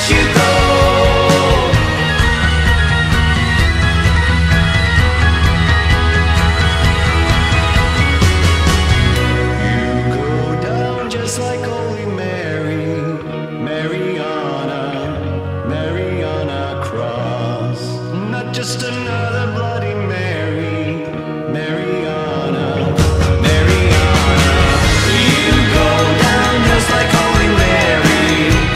you go. You go down just like Holy Mary, Mariana cross. Not just another Bloody Mary, Mariana. You go down just like Holy Mary,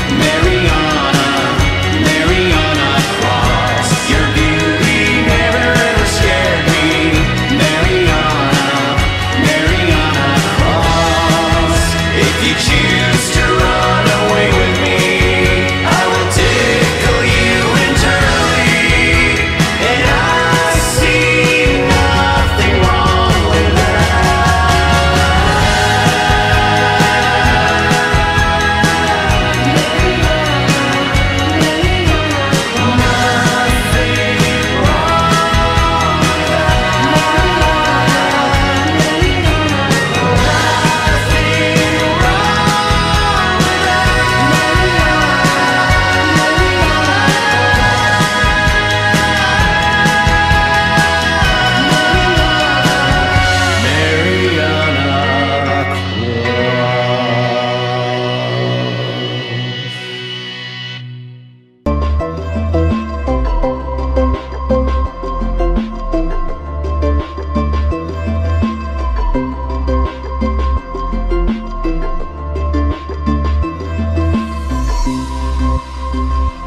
Mariana cross. Your beauty never ever scared me, Mariana cross. If you choose to run away with me, I will tickle you internally, and I see nothing wrong with Mariana cross.